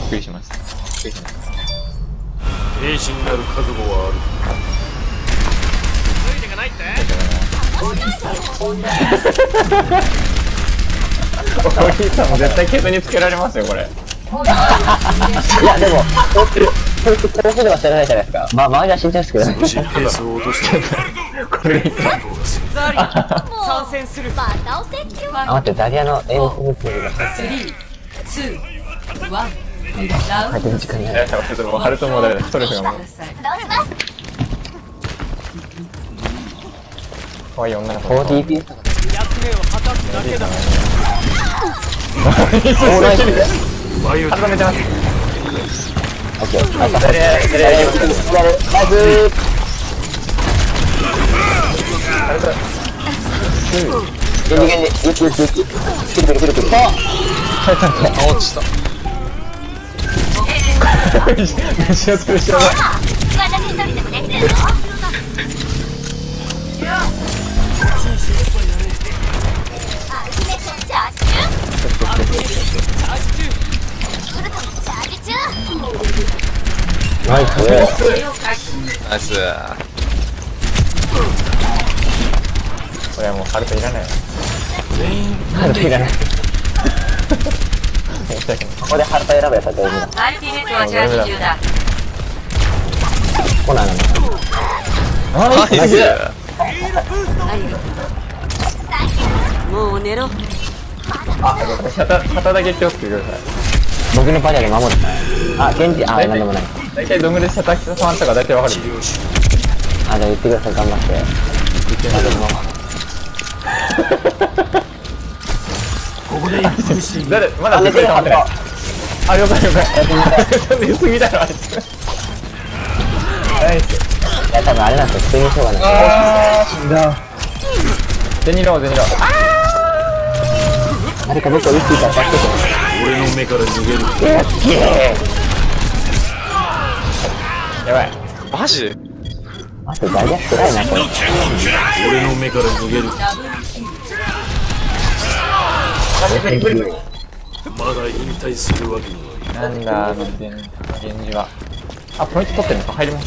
くりします。 兵士になる覚悟はある。ついてかないって。 お兄さんも絶対ケツにつけられますよこれ。いやでもこうすれば知らないじゃないですか。まあ周りは慎重ですけどね。 少しペースを落としてこれ参戦する。またお説教。 あ、待って、ダリアのエイムスムーツが 3、2、1。 入ってる時間になる。 ちょっともうハルトもだストレスがもう。可愛い女の子。 4DP 役目を果たすだけだ。 温めてます。 オッケー。あ、 ダリアナイス。原理ゆっくりくるあ、落ちた。飯を潰しよう。 私一人でもできるよ。 ナイス。 ナイス。これはもうハルトいらないよ。 ハルトいらない。ここでハルト選ぶやつは大事だ。 アルティメットはチャージ中だ。 コナンのナイス。 もう寝ろ。 シャタだけ気をつけてください。 僕のパリアで守る。あ、現地、あ、なんでもない。 大体どんぐらいシャタ触ったか大体わかる。 あ、じゃあ言ってください、頑張って。 ここで一服している。 誰まだ絶対触ってない。あ、了解了解。寝すぎだろあいつ。ナイス。 いや、多分あれなんですよ、普通にしょうがない。 あー、死んだ。ゼニローゼニロー。 誰か僕をウィスキーから助けて。 俺の目から逃げる。 やばい。 マジ？ 待って、ダイヤ暗いな、これ。 俺の目から逃げる。まだ引退するわけには。 なんだ、源氏は。あ、ポイント取ってるのか入ります。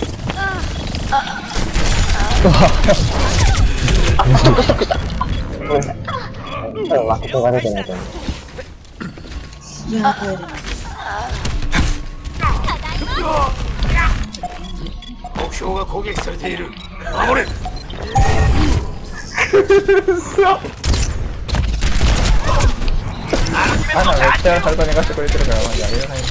あ、ストックした。ごめんなさい。多分、ここが出てないと思う。 目標が攻撃されている。守れ。 あのめっちゃハルト寝かしてくれてるからマジありがたい。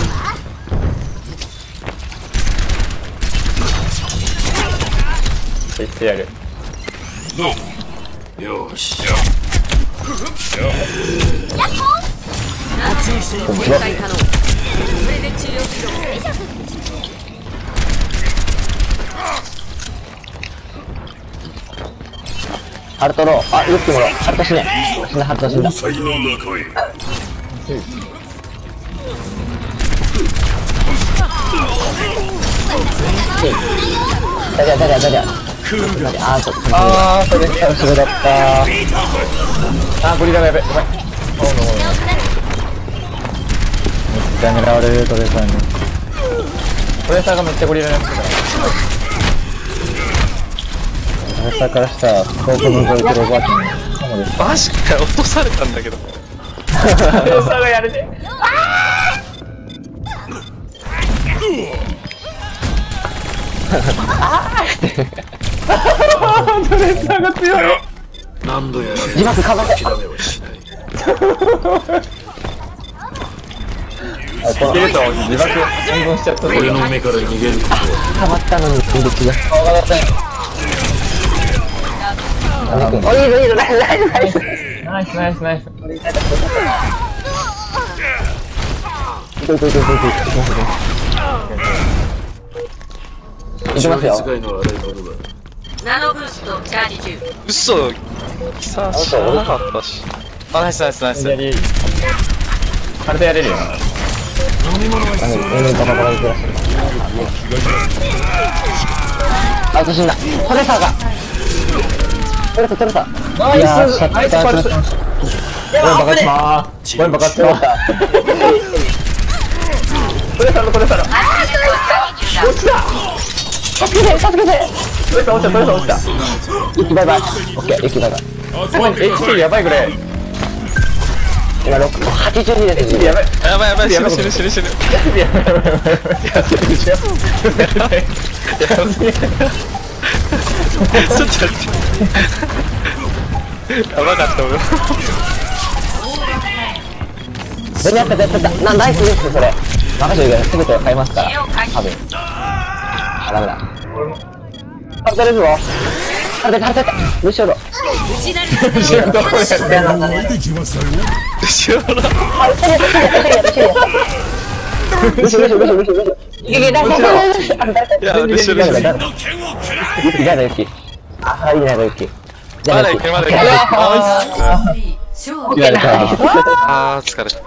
言ってやる。 よし。 ハルトロー。あ、ルッキーもろ。ハルト死ね。死んだ、ハルト死んだ。 才能中へ。 ダリア。あー、ちょっと。 あー、それ後ろだった。 あー、ゴリラがやべ。ごめん。めっちゃ狙われるトレーサーに。トレーサーがめっちゃゴリラになってた。トレーサーからしたら遠く覗いてるおばあちゃんのカモです。 マジかよ、落とされたんだけど。 トレーサーがやれて。トレーサーが強い。 何度やられ自爆かばせ。 諦めはしない。 いけると思って自爆半分しちゃった。 俺の目から逃げることは。 かばったのに攻撃が。お、いいの、ナイス。 ナイスナイスナイス。 行きますよ。 使いの荒いものが。 ナノブーストチャージ中。 嘘。さあ、知らなかったし。あ、ナイスナイスナイス。 ハルトやれるよ。 飲み物は必要あ、死んだ。トレサーが。トレサー。 ナイスナイスパルス。ごめん爆発しまーす。ごめん爆発しまーす。 トレサロトレサロ。落ちた。 助けて助けて。 トレサ落ちたトレサ落ちた。 ユキバイバイ。オッケー、ユキバイバイ。 お前 HP やばいこれ。 今82です。 HP やばい。 やばいやばい、死ぬ死ぬ死ぬ死ぬ。 HP やばいやばいやばいやばい。 ちょっと待って。やばかった俺。 やったやったナイスですそれ。任せてください。全て買いますから。多分。あ、ダメだ。当たれるぞ。当たれた。むしろ。 後ろどこやってんの。 後ろの。 むしろ。いけいけ、だいいや、後ろ。 ユキ。あ、いいね、ユキ。じゃあ、 まだ行くまだ行く。 言われた。 あー、疲れた。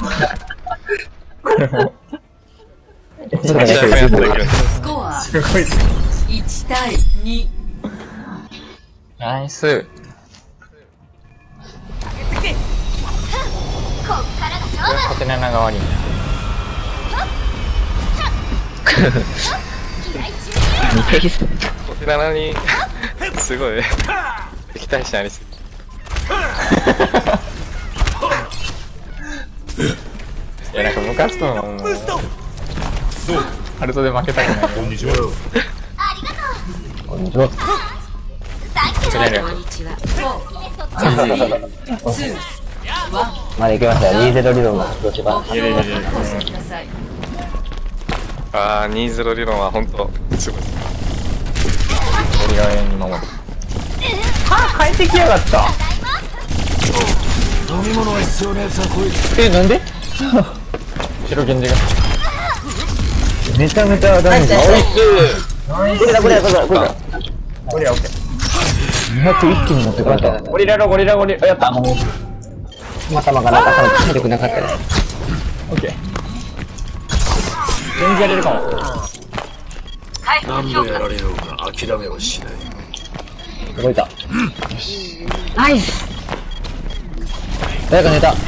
ちょっと待ってやったけど。 スコアすごい。 1対2。 ナイス。ハテナナ側に。 こちらなのに、すごい。敵対心ありすぎ。 いやなんかムカつくのもうハルトで負けたくない。 こんにちは。まだ行きましたよ。20理論がどっちば。 あー、20理論は本当すごい。 俺が永遠に守る。はあ、帰ってきやがった。 飲み物が必要なやつはこいつ。 なんで白源氏がめちゃめちゃダメージ。これだ。 ゴリラオッケー。 200一気に持ってこられた。 ゴリラロやった。 頭がなんか多分体力なかったです。 オッケー。源氏やれるかも。 何度やられようが諦めはしない。 動いた。ナイス。誰か寝た。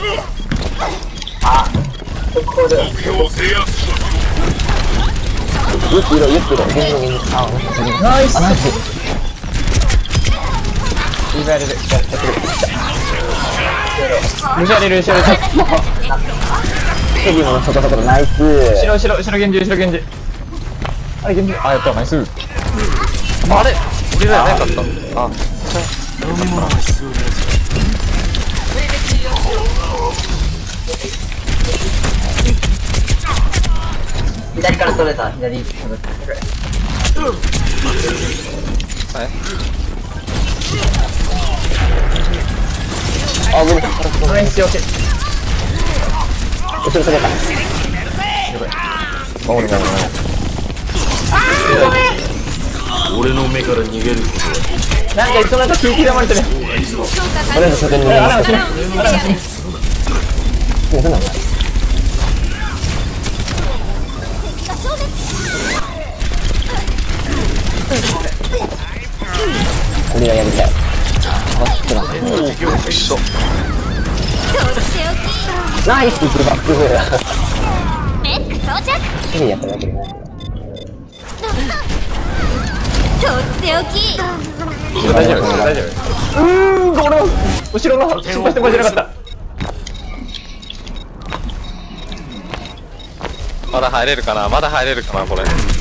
ユキロ。ナイス。ナイス。 リーバーやれる。やってくれ。ルシャレル。 ヘビもそこナイス。 後ろ源氏。あれ源氏。あ、やったナイス。 あれ俺らやなかった。あ、 飲み物が必要なやつ。 左から取れた。左。 はい。 あ、ごめん。 ナイスよけ。 後ろ取れた。 守る。 俺の目から逃げることはなんかいつの間にか空気黙れてる。 俺の外に逃げます。俺がやりたい。ナイスバックフー。 メック装着。 手でやっただけでない。 とっておき。 大丈夫。俺の後ろの失敗してもらえなかった。 まだ入れるかなこれ。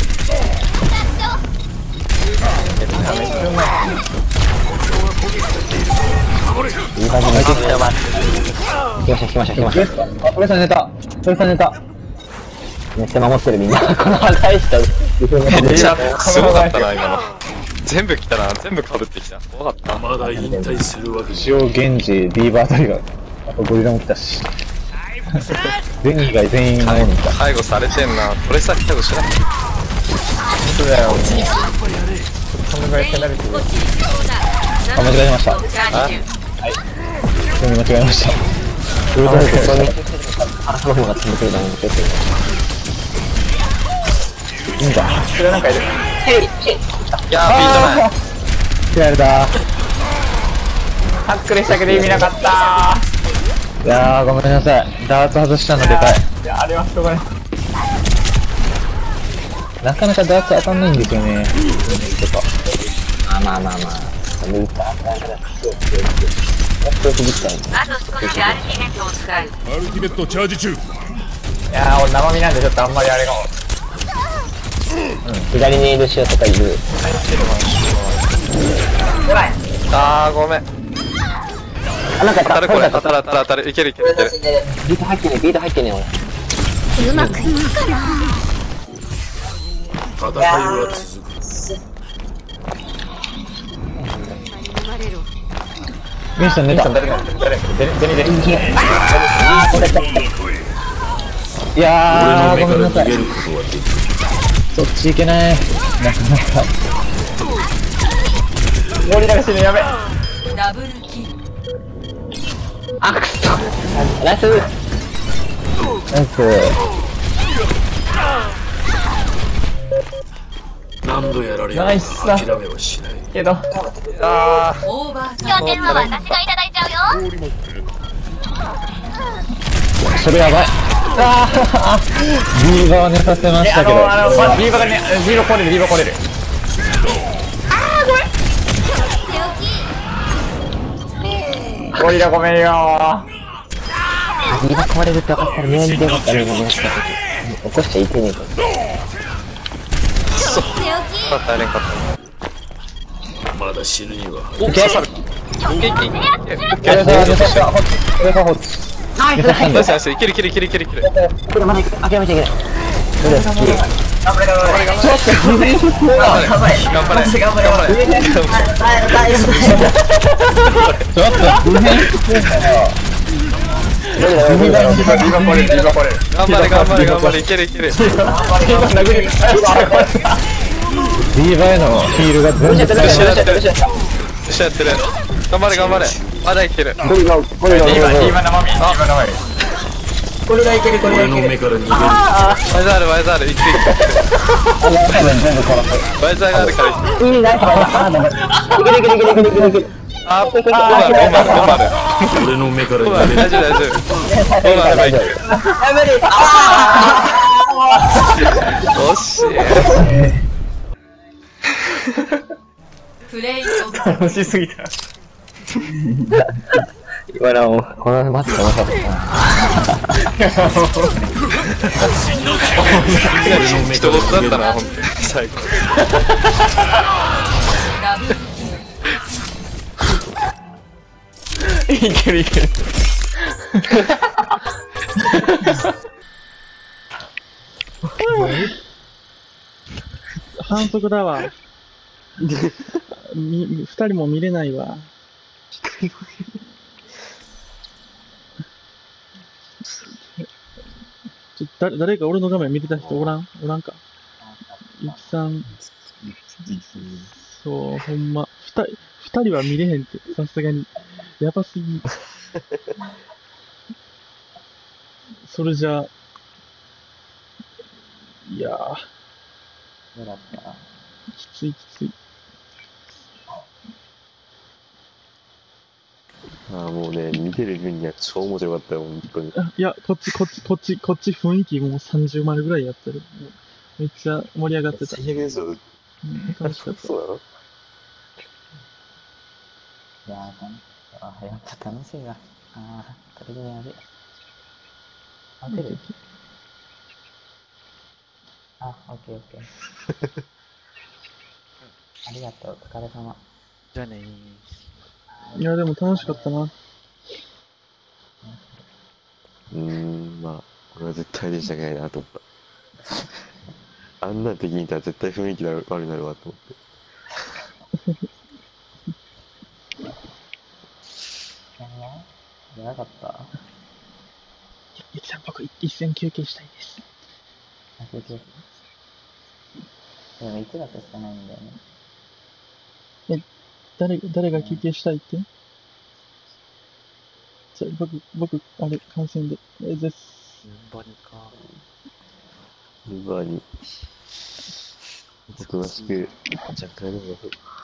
いい感じに来ました。トレさん寝た。めっちゃ守ってるみんな。この破壊した。 めっちゃすごかったな今の。全部来たな、全部被ってきた。怖かった。 まだ引退するわけじゃ。 塩源氏、ビーバートリガー、あとゴリラも来たし。全員以外全員守に来た。 介護されてんな。これさ介護しなくて。 そうだよ。このぐらい手慣れてる。 あ、間違えました。 あ、 普通に間違えました。ウルトラセスに腹の方が積んでくると思うんですけど。いいんだ。 それなんかいる。 いやー、ビートない。 やられた。 タックルしたけど意味なかったいやー、ごめんなさい。ダーツ外したのでかい。 いや、あれはしょうがない。 なかなかダーツ当たんないんですよね。ちょっと。 まあ。抜いた。強すぎたい。 あと少しでアルティメットを使う。 アルティメットチャージ中。 いやー、俺生身なんでちょっとあんまりあれが。 左にいる塩とかいる。 やばい。 あー、ごめん。 あ、なんか当たるこれ、当たる。いける。 ビート入ってねえ、俺。 うまくいくかな。 戦いは続く。 ミスさん寝た。誰。いやー、ごめんなさい。そっち行けない。なかなか。ゴリラが死ぬ、やべ。 ダブルキル。 あ、くそ。ナイス。 何度やられナイスだ諦めはしない。 けど。 オーバータイム。 拠点は私がいただいちゃうよ。 それやばい。 ビーバー寝させましたけど。ビーバーがね、ビーバー来れる。ゴリラごめんよー。 ビーバー壊れるって分かったらメールでよかったね、ごめんなさい。起こしちゃいけねえと。 大変かっまだ死ぬには。 た。元気。 ナイス。 ナイス。いける。 これまだ諦めちゃいけない。どれ好き？ 頑張れ。 ちょっと、ビーバー来れる。 いける。 ビーバーへのヒールが全部よしやってる。頑張れ。まだいける。 ゴリラビーバー生身。 俺の目から逃げる。 ワイザール。いける。 多分全部殺す。 ワイザーがあるから。 いいナイス。いける。 あ、5丸。 俺の目から逃げる。 大丈夫。5丸がいける。惜しい。 プレイオブ。 楽しすぎた。 今のこのマスク面白かったな。 人事だったな、ほんとに。最後。 ダブルキル。 いける。 反則だわ。二人も見れないわ。誰か俺の画面見てた人おらんか。ゆきさん。そう、ほんま。二人は見れへんって、さすがに。やばすぎ。それじゃあ、いやー。きつい。 もうね、見てる分には超面白かったよ、本当に。 いや、こっち雰囲気もう30丸ぐらいやってる。もうめっちゃ盛り上がってた。 最悪ですよ。 楽しかった。 そうなの？ いやー、やっぱ楽しいわ。これでやる。出る？オッケー。ありがとう、お疲れ様。 じゃあねいや、でも楽しかったな。 まあ、俺は絶対でしたくないなと思った。あんな敵にいたら絶対雰囲気悪くなるわと思って。 やばかった。 ゆきさん、僕一戦休憩したいです。 休憩。でも1月しかないんだよね。 誰が休憩したいって？僕、あれ、観戦で。です。 バニか。 ウーバーに、おとなしく、若干でも